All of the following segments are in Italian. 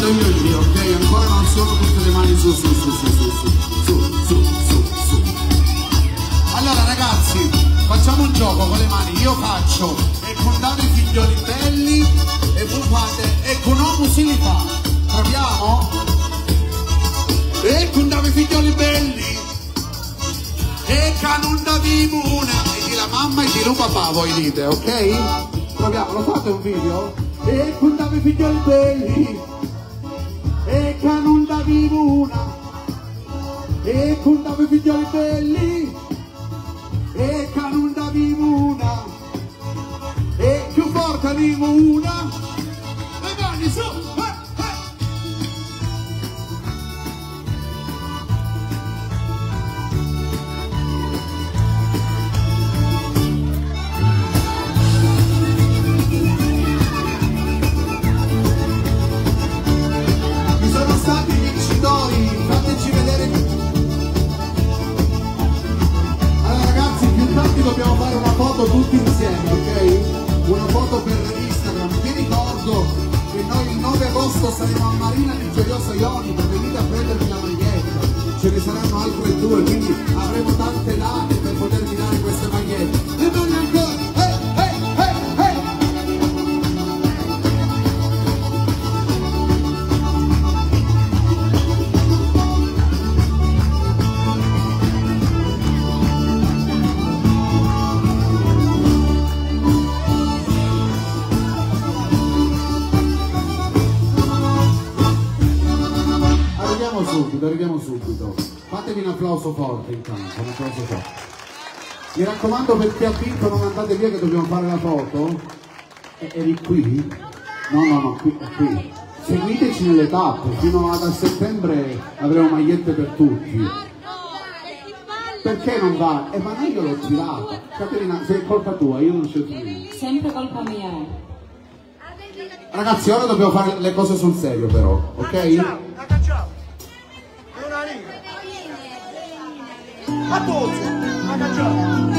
mando io il mio, ok? Ancora non sono tutte le mani su. Allora ragazzi, facciamo un gioco con le mani, io faccio e contate i figlioli belli e voi fate e con uomo si li fa. Proviamo? E contate i figlioli belli e canunda vimuna e di la mamma e di lo papà voi dite, ok? Proviamo, lo fate un video? E contate i figlioli belli e canunda vimuna e contate i figlioli belli e canunda vimuna e più forte arrivo una e mani su ci sono stati gli vincitori, fateci vedere. Dobbiamo fare una foto tutti insieme, ok? Una foto per Instagram. Vi ricordo che noi il 9 agosto saremo a Marina di Gioiosa Ionica, venite a prendervi la maglietta, ce ne saranno altre 2, quindi avremo tante date per potervi dare queste magliette. E non ancora! Arriviamo subito. Fatevi un applauso forte intanto, un applauso forte. Mi raccomando, per chi ha vinto non andate via che dobbiamo fare la foto. Eri qui? No, qui. Seguiteci nelle tappe, fino a settembre avremo magliette per tutti. Perché non va? Ma io l'ho girata. Caterina, se è colpa tua, io non c'entro niente. Sempre colpa mia. Ragazzi, ora dobbiamo fare le cose sul serio però, ok? A tutti, agganciamo.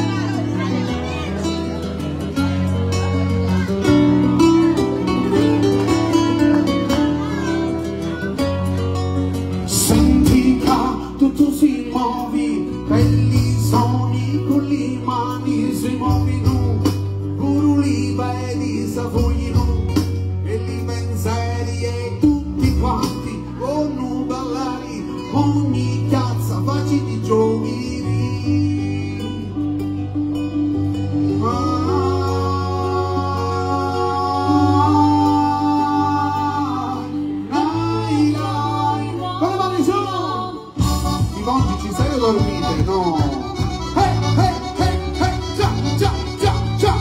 Senti che tu si muovi, belli sogni con le mani si muovono, curuliva e di safoglino, e li pensieri e tutti quanti, con ballari, ogni piazza facci di giochi. Dormite, no! Già!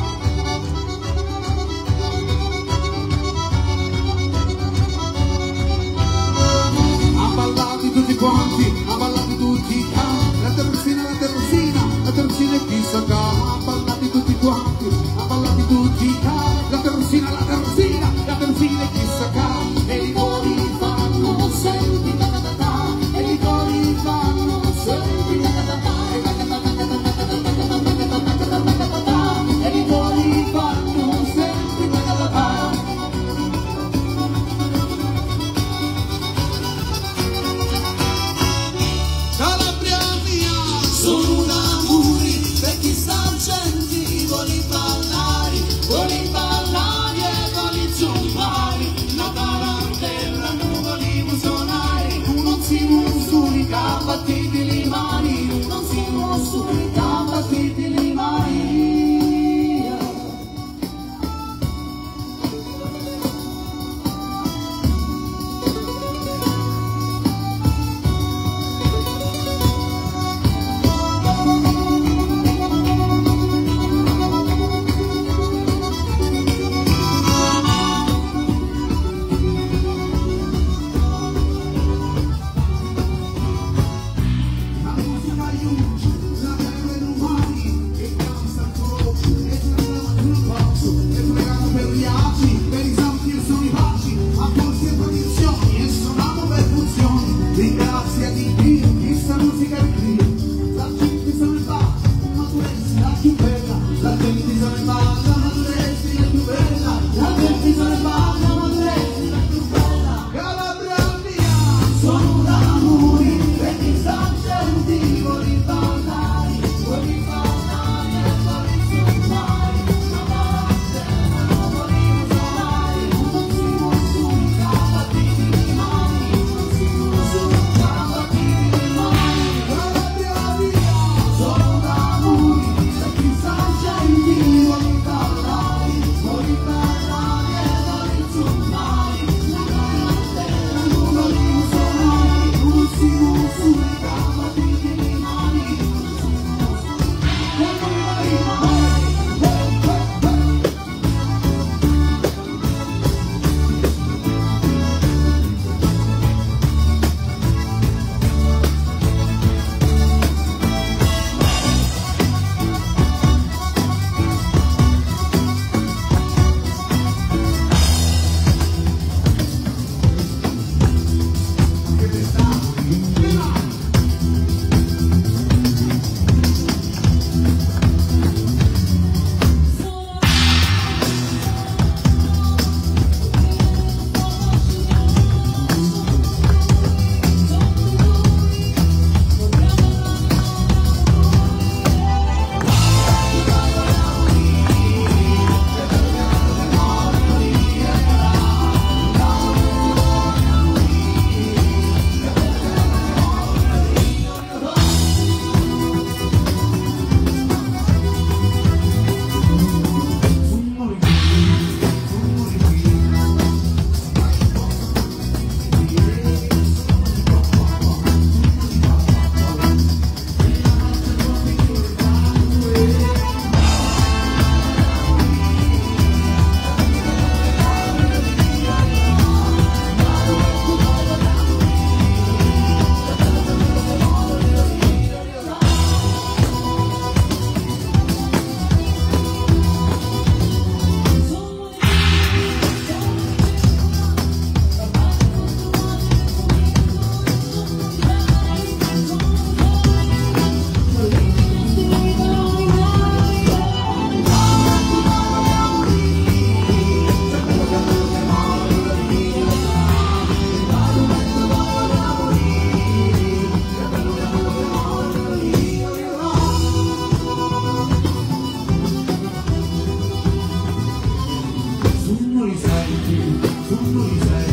Abballati tutti quanti, abballati tutti, la terrosina e chi sa cama, abballati tutti quanti, abballati tutti, la terrosina e chi sa cama, e i cuori fanno senti, e i cuori fanno senti, e i cuori fanno senti, Calabria mia, sono un amore per chi sta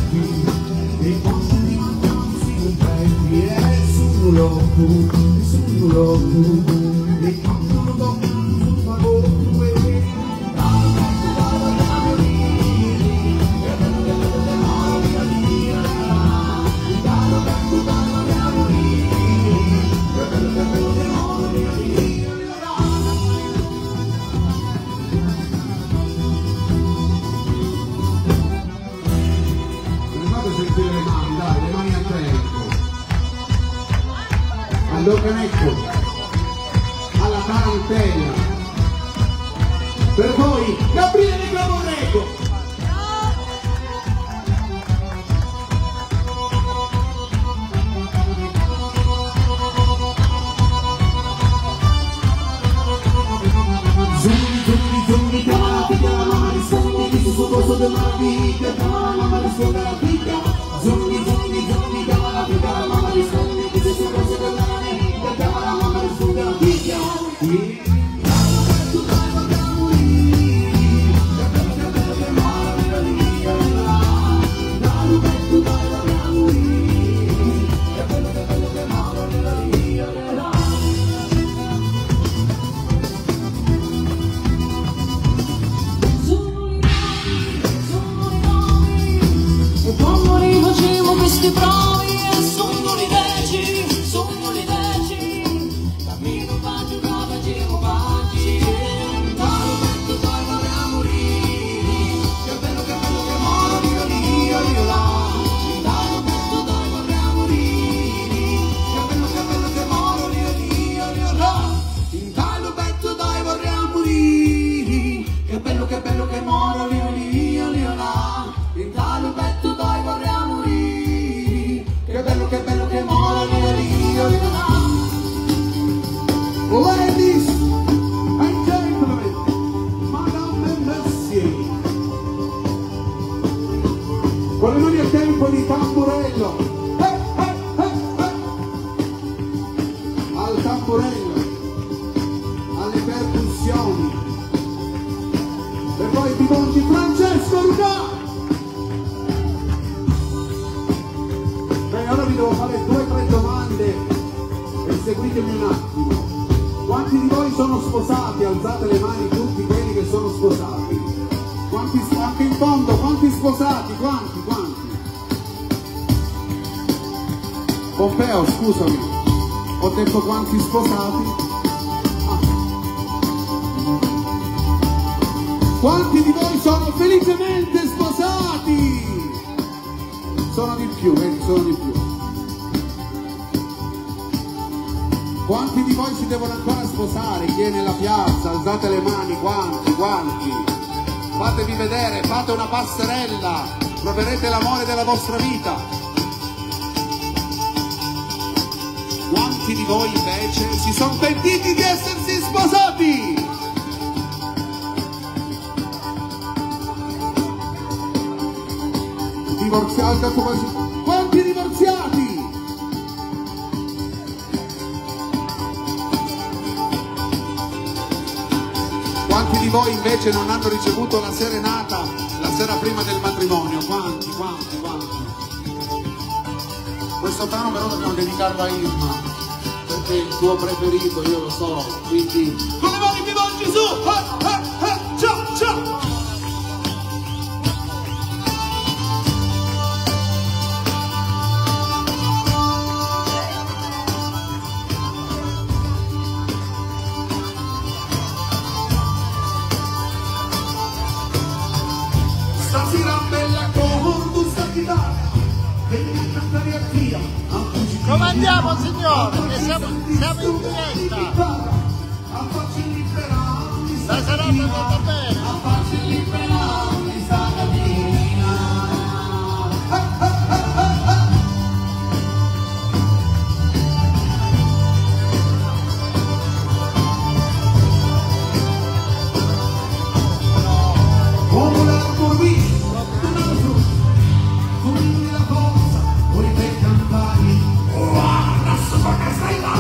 e quando ti mangiamo si completi e sono loco e quando lo toccano sul favore all'organetto, alla tarantella, per voi Gabriele Cavornego. Zumbi, chiamala, ma rispondi, di su corso della vita, chiamala, ma rispondi alla vita. Zumbi, chiamala, ma rispondi, di su corso della vita, chiamala, ma rispondi alla vita. Questi bravi e sono li veci, cammino baci, baci, baci, dal vento dai vorrei morire, che bello che moro, io là, dal vento dai vorrei morire, che bello che moro, io là, dal vento dai vorrei morire, che bello che moro, io là, dal vento dai vorrei morire. Che bello che mola io Ladies and gentlemen, Madame and Monsieur, con le mani a tempo di tamburello, al tamburello, alle percussioni, e poi ti conci Francesco Rucà. Ora vi devo fare 2 o 3 domande e seguitemi un attimo. Quanti di voi sono sposati? Alzate le mani tutti quelli che sono sposati. Quanti, anche in fondo, quanti sposati? Quanti? Pompeo, scusami, ho detto quanti sposati? Quanti di voi sono felicemente sposati? Sono di più, vedi, sono di più. Quanti di voi si devono ancora sposare? Chi è nella piazza? Alzate le mani, quanti? Fatevi vedere, fate una passerella, troverete l'amore della vostra vita. Quanti di voi invece si sono pentiti di essersi sposati? Divorziati, quanti divorziati? Quanti di voi invece non hanno ricevuto la serenata la sera prima del matrimonio? Quanti? Questo brano però dobbiamo dedicarlo a Irma, perché è il tuo preferito, io lo so, quindi con le mani mi volgi su! Ciao! Stasera bella come tu stai chitarra, vieni a cantare a via. Come andiamo signore? Che siamo in diretta. La serata è andata bene.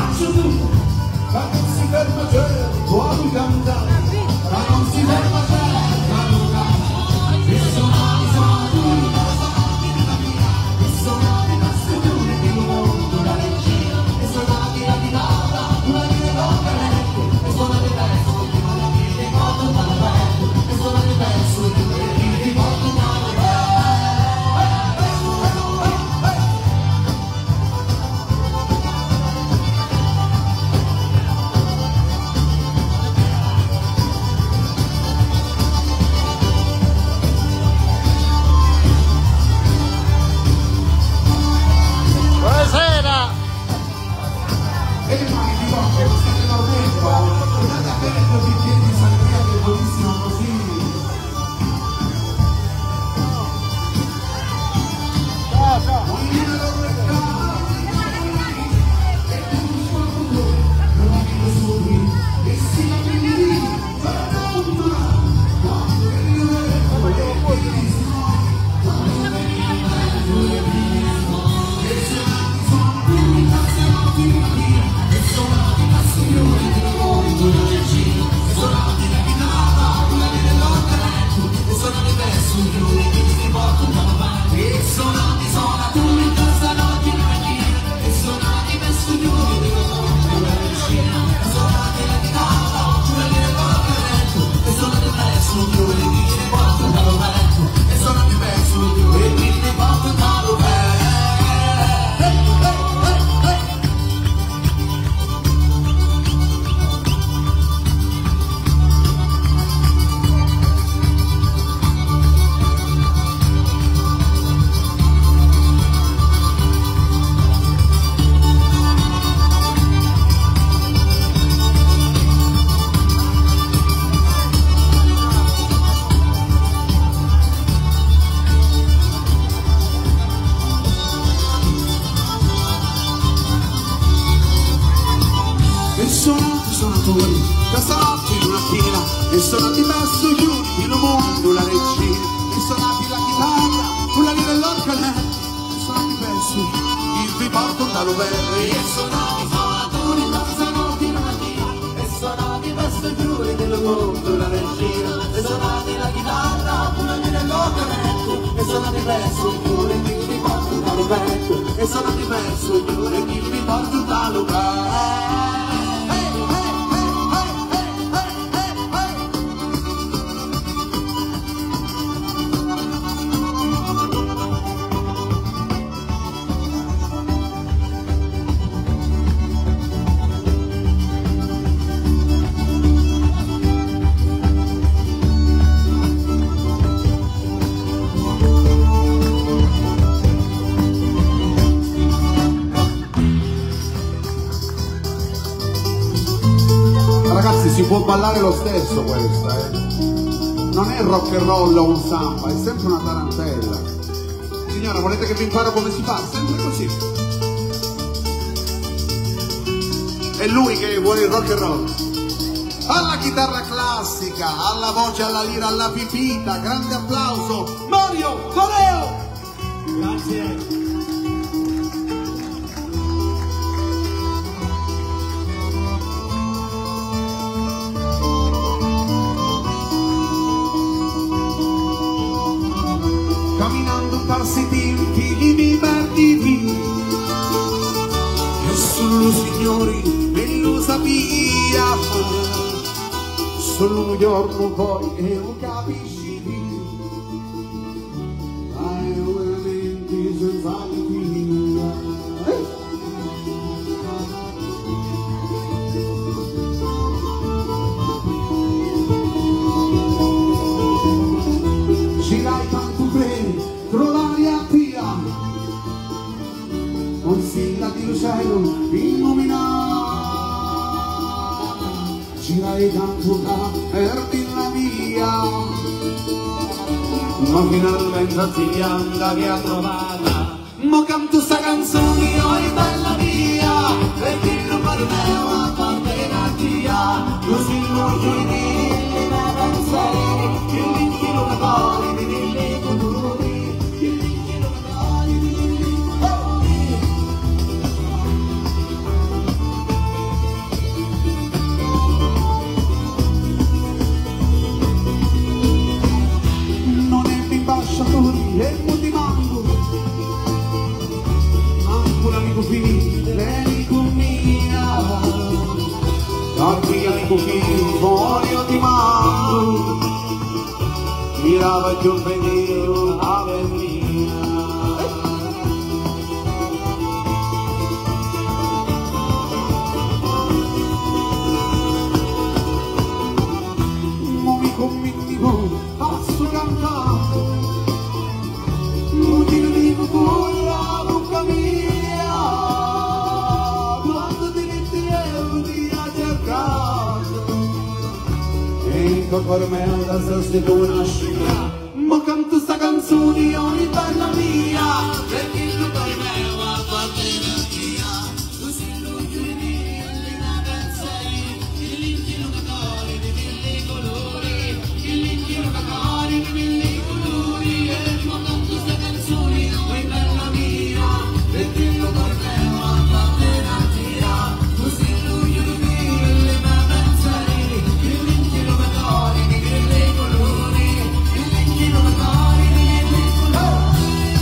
Non si ferma Italo Belli. E suonati suonatori, danzanotti la mattina, e suonati questo giuri del mondo la regina, e suonati la chitarra, pure nell'organetto, e suonati verso pure chi mi porta Italo Belli, e suonati verso pure chi mi porta Italo Belli. Si può ballare lo stesso questa, non è rock and roll o un samba, è sempre una tarantella. Signora, volete che vi imparo come si fa? Sempre così. È lui che vuole il rock and roll. Alla chitarra classica, alla voce, alla lira, alla pipita, grande applauso, Mario Coreo! Grazie. Camminando parsi tempi mi partiti, io solo signori e lo sapia, solo un giorno poi e lo capisci, dai veramente senza litigare. Girai tanto bene, trovare a via, con silla di cielo illuminata. Girai tanto da perdi la via, ma finalmente ti anda che ha trovata. Mo canto sta canzone io è bella mia, perché non parlevo a parte la tia, così non giri la danzare, che l'inchino da fuori di delle colori, che l'inchino da fuori di delle colori. Non ebbe ambasciatori e non ti manco, manco l'amico finito, l'amico mia. Tanti amico finito, fuori io ti manco, mirava giù il pensiero ave mia. Mo mi passo cantando, non ti dico con la bocca mia, quando ti mettevo di a cercare, e per me la sostituzione una scia. Ma canto sta canzone ogni bella mia, perché lo per me va a parte la via, così lo chiudi alle naganzai, il l'inchino da cuore di mille colori, il l'inchino da cuore di mille colori. E ma canto sta canzone ogni bella mia, perché lo per me va a parte la via, così lo chiudi alle naganzai, il l'inchino da cuore di mille colori, il l'inchino da cuore di mille colori.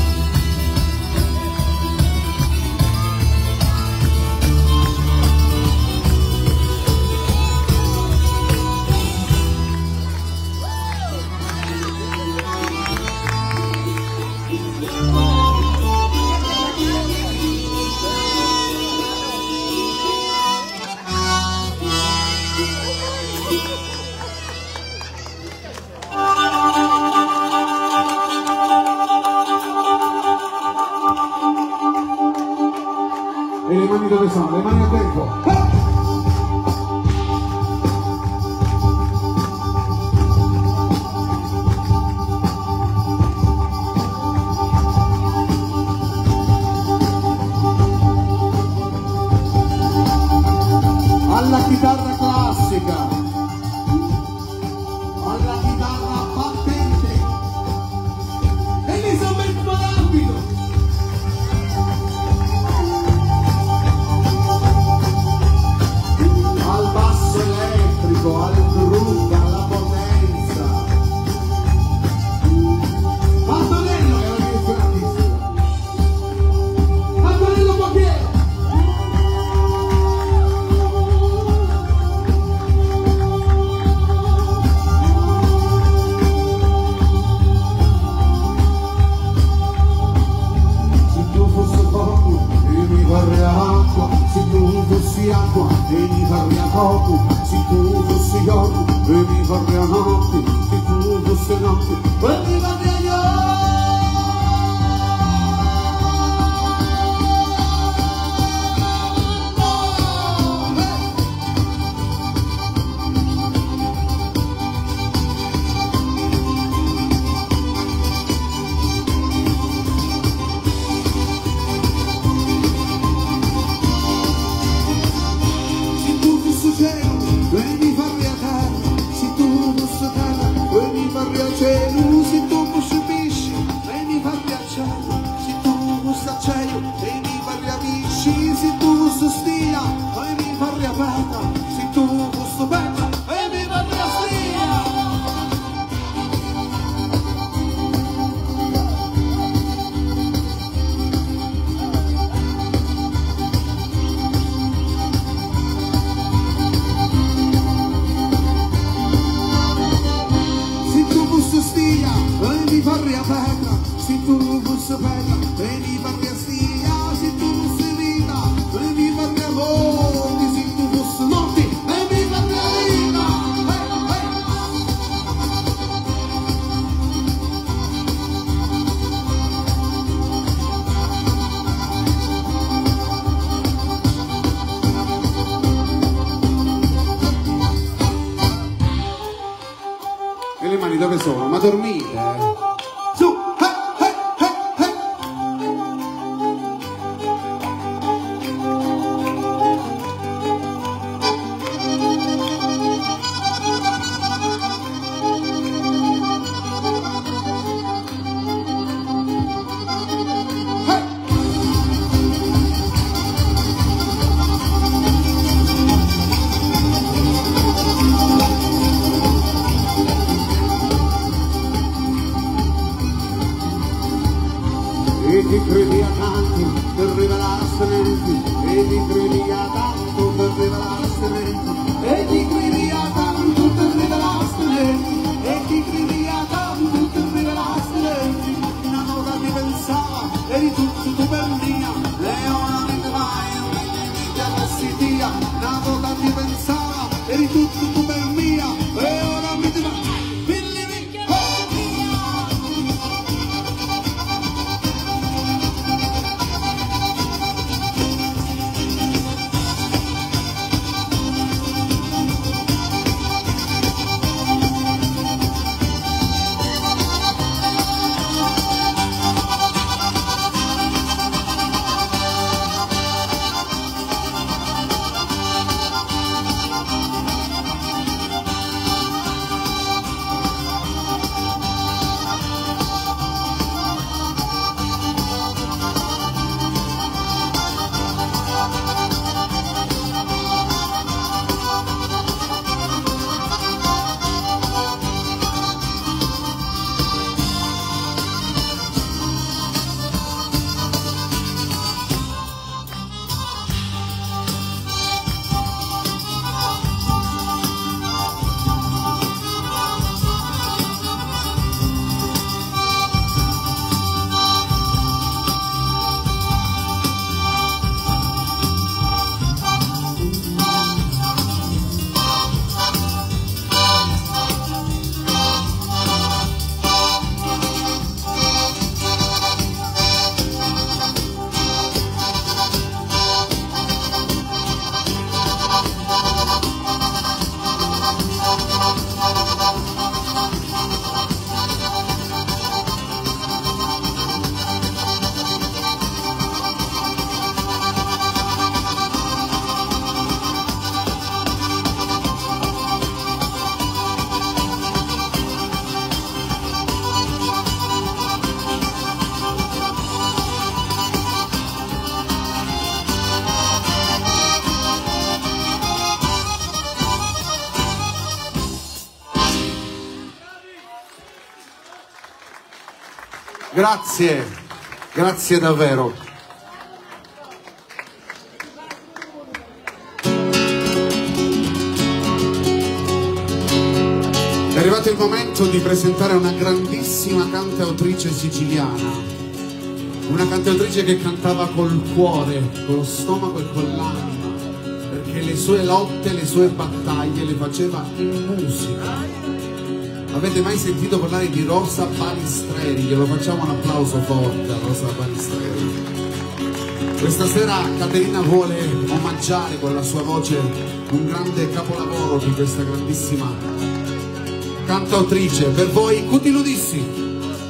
E le mani dove sono? Le mani a tempo. Alla chitarra classica, alla chitarra battente, Elisabetta Malambito. acqua e mi farei a poco, se tu fossi giorno e mi farei a notte, se tu fossi notte e mi farei a giorno. E le mani dove sono? Ma dormite? Su! E ti credi a tanto per rivelarsi menti, e ti credi a tanto per rivelarsi menti, e ti credi a tanto per rivelarsi menti, e ti credi a tanto per rivelarsi menti. Una volta ti pensava, eri tutto tu per mia, e ora mi vai, mi chiamassi via. Una volta ti pensava, eri tutto tu per mia, e ora mi vai. Grazie, grazie davvero. È arrivato il momento di presentare una grandissima cantautrice siciliana, una cantautrice che cantava col cuore, con lo stomaco e con l'anima, perché che le sue lotte, le sue battaglie le faceva in musica. Avete mai sentito parlare di Rosa Balistreri? Glielo facciamo un applauso forte a Rosa Balistreri. Questa sera Caterina vuole omaggiare con la sua voce un grande capolavoro di questa grandissima cantautrice. Per voi Cuti Ludissi.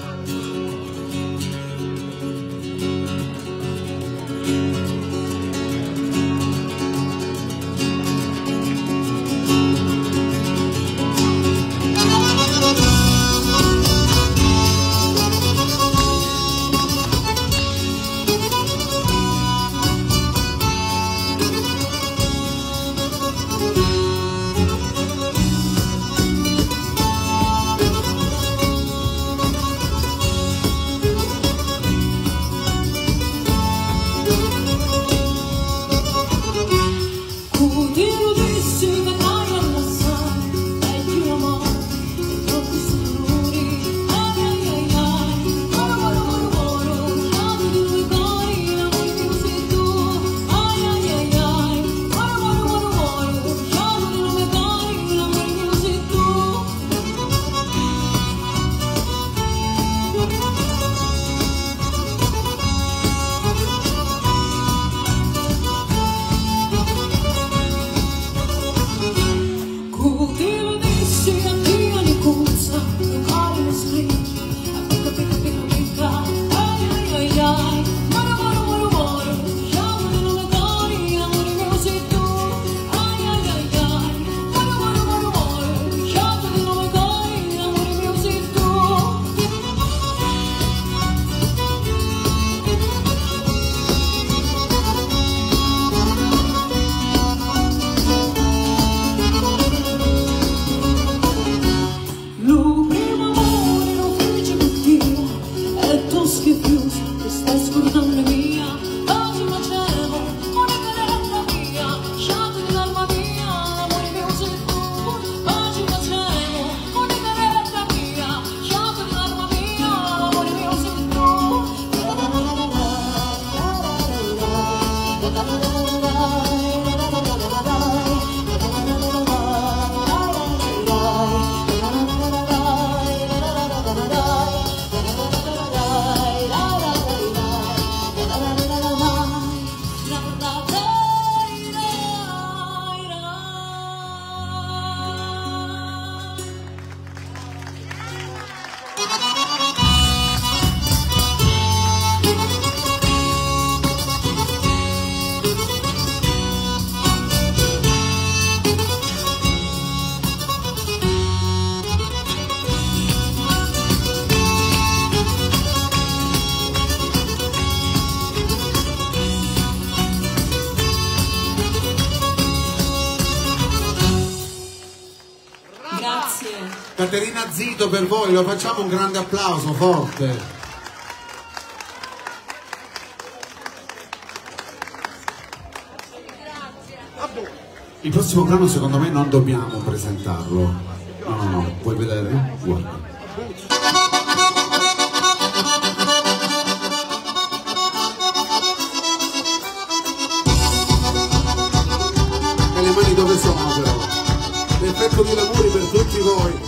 Caterina Zito per voi, lo facciamo un grande applauso forte. Il prossimo brano secondo me non dobbiamo presentarlo. No, puoi vedere? Guarda. E le mani dove sono però? L'effetto di lavori per tutti voi.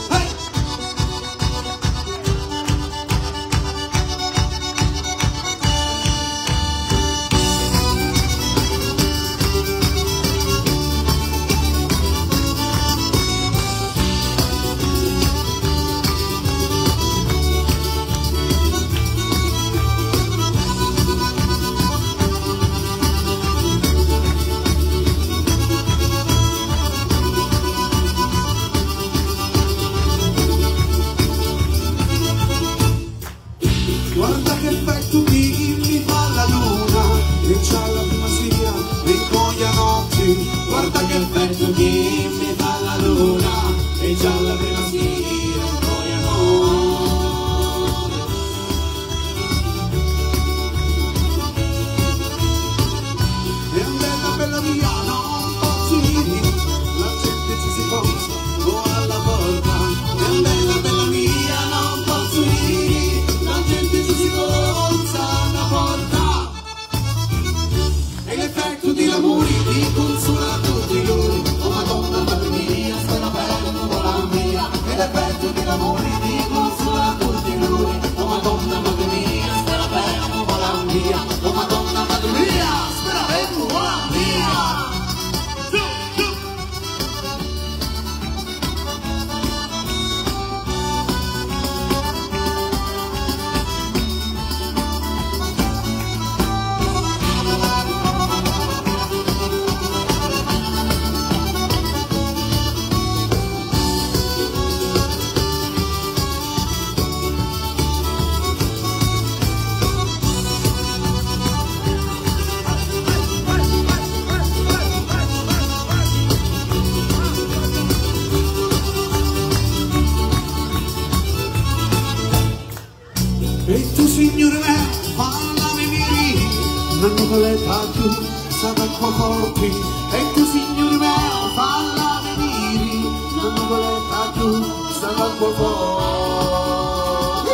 nuvoletta giù, stava qua forti, e tu signore mio, falla venire, la nuvoletta giù, stava qua forti.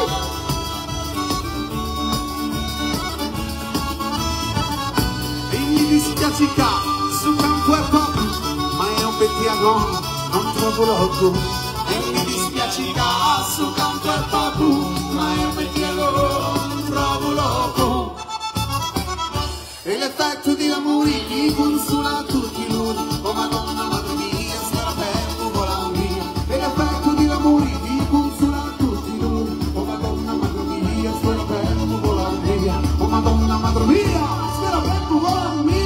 E mi dispiace che su campo è poco, ma è un pettiano, non trovo loco. E mi dispiace che su campo è poco, ma è un pettiano, non trovo loco. E l'effetto di amore mi consola tutti i luni, oh Madonna, madre mia, spera per vola mia. E l'effetto di amore mi consola tutti i luni, oh Madonna, madre mia, spera per vola mia. Oh Madonna, madre mia, spera per vola mia.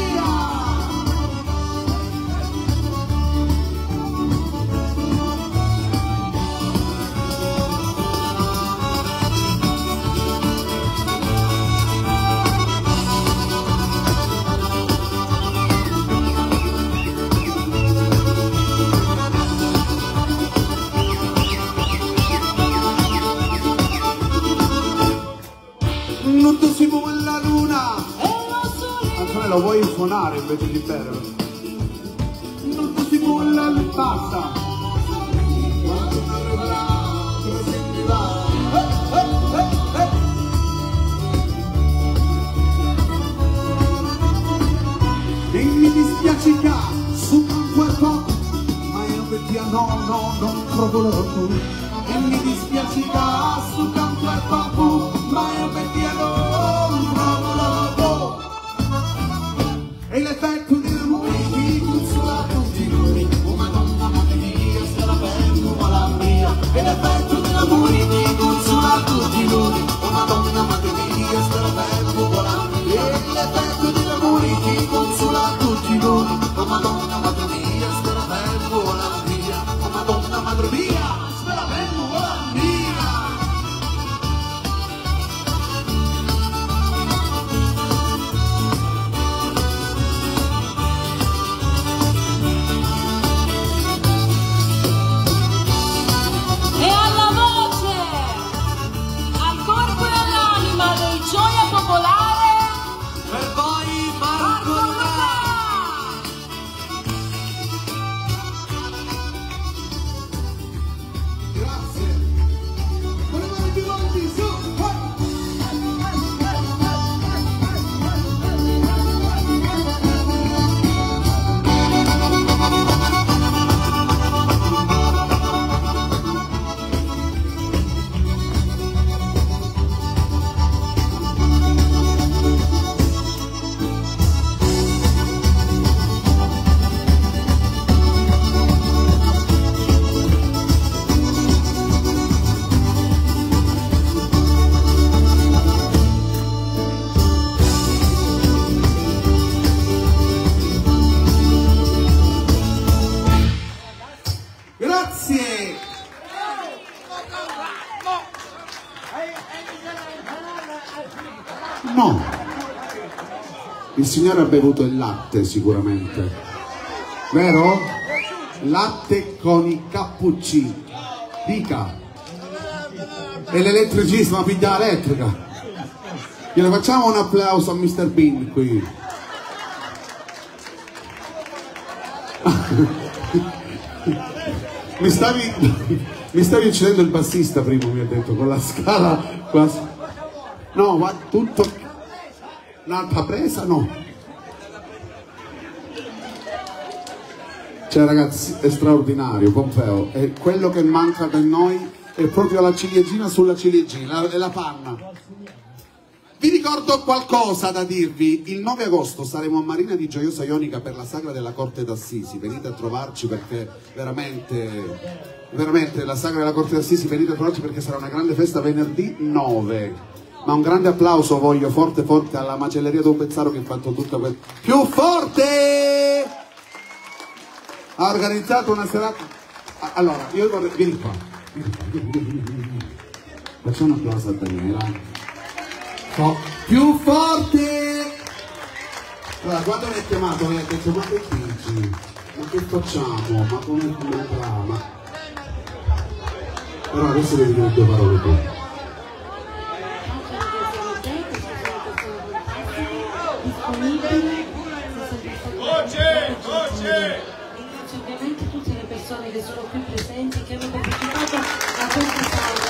Non ti si muove la luna. Antonella, vuoi suonare invece di bere? Non ti si muove la luna. Basta. E mi dispiace che su campo è poco, ma io per te no, non trovo loco. E mi dispiace che su campo è poco, ma io per te non trovo loco. E l'effetto di amore mi consola tutti i giorni, oh Madonna, madre mia, stella per la mia. E l'effetto di amore mi consola tutti i giorni, oh Madonna, madre mia, stella per la mia. E l'effetto di amore mi consola tutti i giorni, oh Madonna, madre mia, stella per la mia. Oh Madonna, madre mia, stella per la mia. E alla voce, al corpo e all'anima del Gioia Popolare, Per voi Marco Marco Re. Grazie. Con le mani più avanti, su. Grazie. No. Il signore ha bevuto il latte sicuramente. Vero? Latte con i cappuccini. Dica. E l'elettricista, ma piglia elettrica. Glielo facciamo un applauso a Mr. Bean qui. Mi stavi uccidendo il bassista prima, mi ha detto, con la scala quasi. No, va tutto. Un'altra presa, no. Cioè ragazzi, è straordinario, Pompeo. E quello che manca da noi è proprio la ciliegina sulla ciliegina, è la panna. Vi ricordo qualcosa da dirvi. Il 9 agosto saremo a Marina di Gioiosa Ionica per la Sagra della Corte d'Assisi. Venite a trovarci perché veramente la Sagra della Corte d'Assisi, venite a trovarci perché sarà una grande festa venerdì 9. Ma un grande applauso voglio forte forte alla macelleria Don Pezzaro che ha fatto tutta questa... Più forte! Ha organizzato una serata... Allora, io vorrei... Vieni qua. Facciamo un applauso a Daniela. Più forte! Allora, quando mi hai chiamato mi ha detto ma che dici? Ma che facciamo? Ma come trama? Però adesso devi dire due parole tu. Ringrazio ovviamente tutte le persone che sono qui presenti, che hanno partecipato a questa sagra,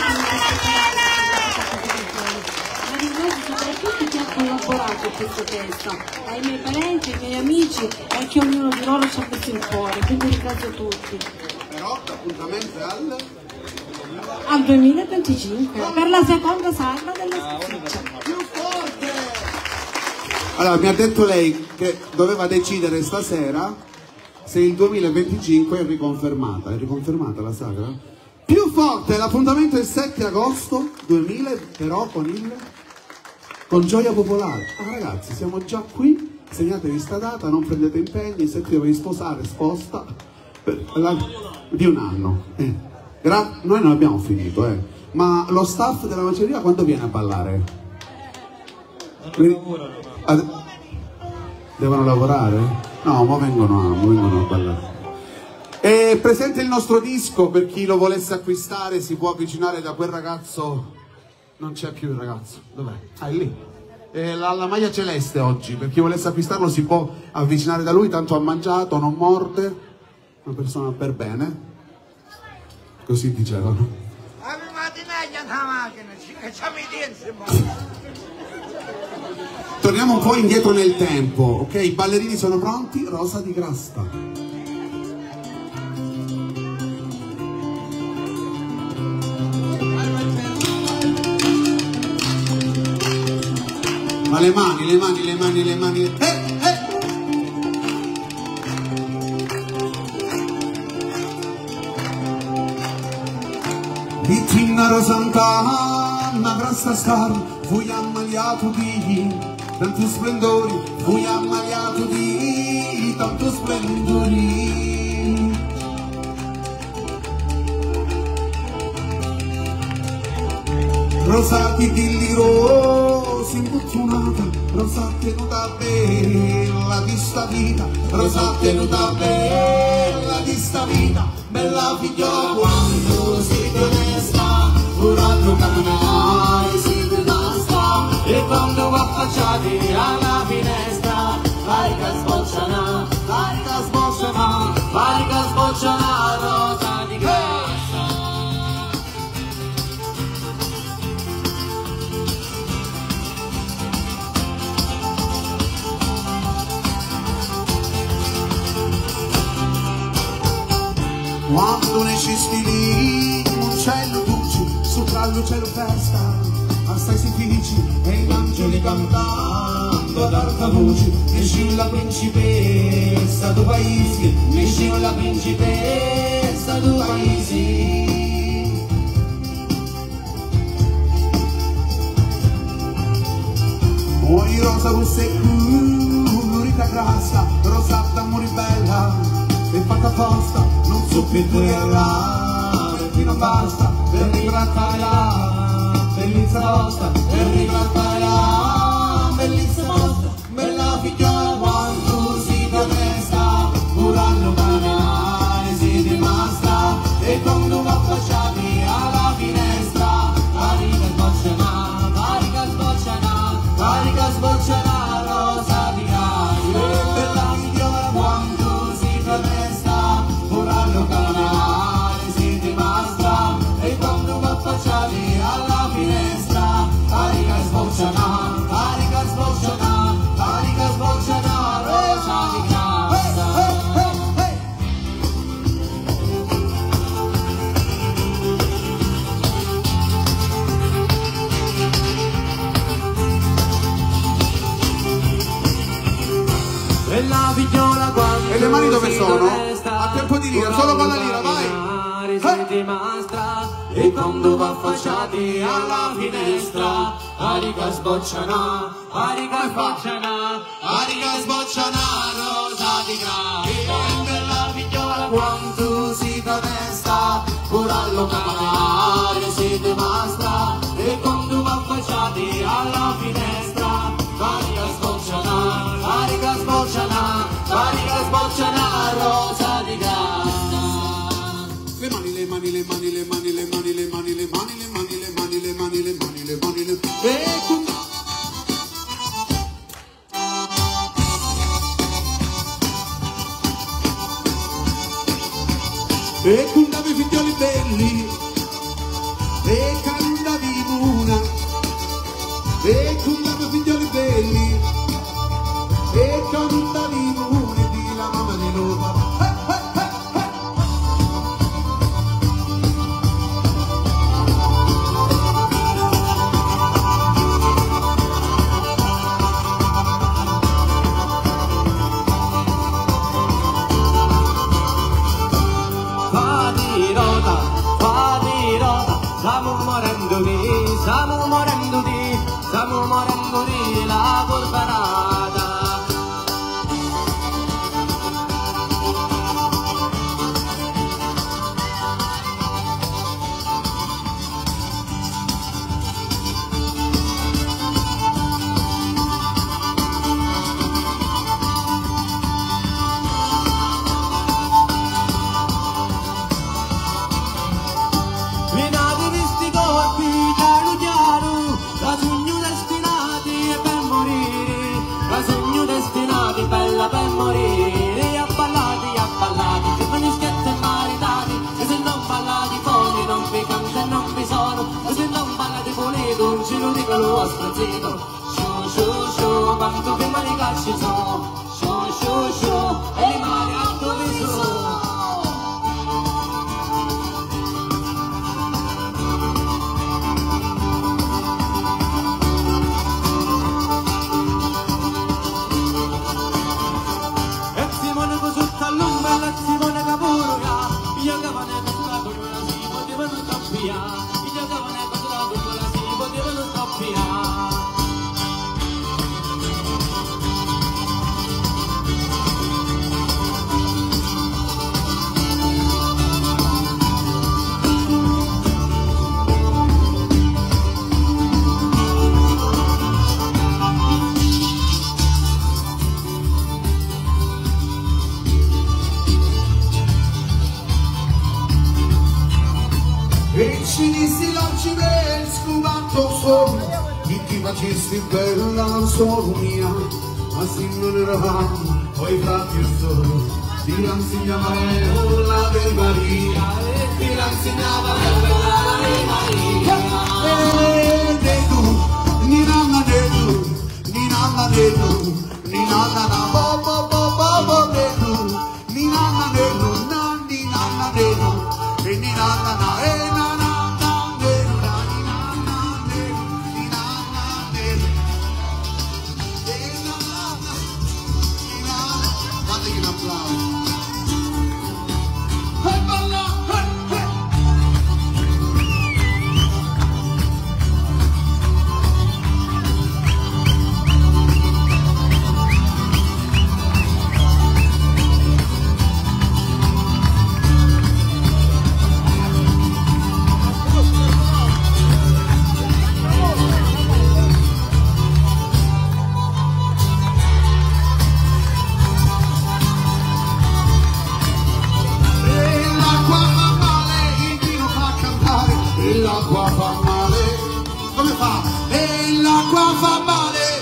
ma ringrazio soprattutto chi ha collaborato a questo testo, ai miei parenti, ai miei amici e a chi ognuno di loro ci ha messo il cuore, quindi ringrazio tutti. Però l'appuntamento è al 2025 per la seconda sagra della Sciccia. più forte! Allora, mi ha detto lei che doveva decidere stasera se il 2025 è riconfermata. È riconfermata la sagra? Più forte! L'appuntamento è il 7 agosto 2000, però con Gioia Popolare. Ah, ragazzi, siamo già qui. Segnatevi sta data, non prendete impegni. Se ti devi sposare, sposta di un anno. Noi non abbiamo finito, ma lo staff della macelleria quando viene a ballare? Devono lavorare? No, ma vengono a ballare. È presente il nostro disco, per chi lo volesse acquistare si può avvicinare da quel ragazzo. Non c'è più il ragazzo, dov'è? Ah, è lì. La maglia celeste oggi, per chi volesse acquistarlo si può avvicinare da lui, tanto ha mangiato, non morde, una persona per bene. Così dicevano. Torniamo un po' indietro nel tempo, ok? I ballerini sono pronti? Rosa di Grasta. Ma le mani. Vittina Rosantana, Grasta star, fui ammaliato di tanti splendori, fui ammaliato di tanti splendori. Rosa di rosa infortunata, rosa tenuta bella di sta vita, rosa tenuta bella di sta vita, bella figliola quando si onesta, curando camminare si basta, e quando va affacciati alla finestra, carica sbocciana, rosa di Grasta. Quando nei cisti lì un uccello duci, sopra l'uccello festa, assai si dici, e gli angeli cantando ad alta voce, esci la principessa due paesi, esci la principessa due paesi. Poi rosa rossa e colorita grassa, rosata moribella, e fatta apposta, non so più tu perché non basta, per ritrattare la bellezza vostra, per ritrattare la bellezza vostra, bella figliola quanto si onesta, curando camminare si dimostra, e quando va affacciati alla finestra, carica sbocciana, rosa di Grasta, bella figliola quanto si onesta, curando camminare si dimostra, e quando va affacciati alla finestra, carica sbocciana, rosa di Grasta. E la figliola quando E le mani dove si sono? onesta, A tempo di lira, solo con la lira, vai! si dimostra, e quando va affacciati alla finestra, carica sbocciana, rosa di Grasta. E bella figliola quanto si onesta, curallo camminare si dimostra, e quando va affacciati alla finestra, carica sbocciana, rosa di Grasta. Le mani. e contavi figlioli belli, e cantavi una, e contavi figlioli belli, e cantavi una di la mamma di loro papà. Stiamo morendo di la polverata. Venate visti corpi chiaro chiaro, la sogno destinati e per morire, la sogno destinati bella per morire, abballati, se fanno scherzi e maritati, e se non ballati fuori non vi canta e non vi sono, e se non ballati pulito un giro di quello aspettito, sciù, quanto prima li cacci sono, sciù, e li mari a dove sono. E ci dissi l'oggi del scubato solo, chi ti facessi bella solo mia, ma se non eravamo poi frati e solo, ti la insegnava l'Ave Maria, e ti la insegnava l'Ave Maria. E tu, ni nanna de tu, ni nanna de tu, ni nanna na bo bo bo bo bo de tu, ni nanna de tu, ni nanna de tu, e ni nanna na e na. L'acqua fa male, come fa? E l'acqua fa male,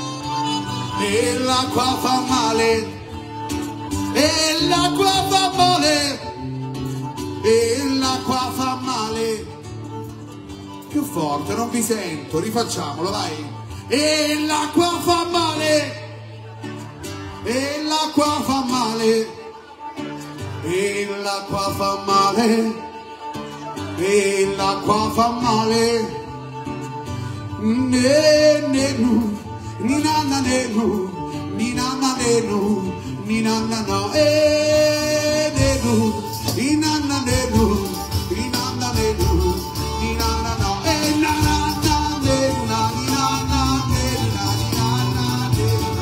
e l'acqua fa male, e l'acqua fa male, e l'acqua fa male. Più forte, non vi sento, rifacciamolo, vai. E l'acqua fa male, e l'acqua fa male, e l'acqua fa male. E l'acqua fa male, ne nu, ni nanna ne nu, ni nanna ne nu, ni nanna no, ne nu, ni nanna ne nu, ni nanna ne nu, ni nanna no, na nanna ne na, ni nanna ne na, ni nanna ne na.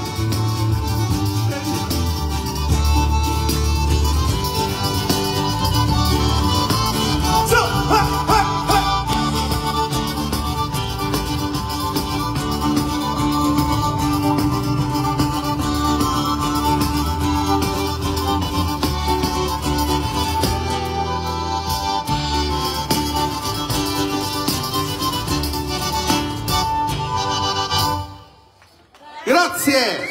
Grazie!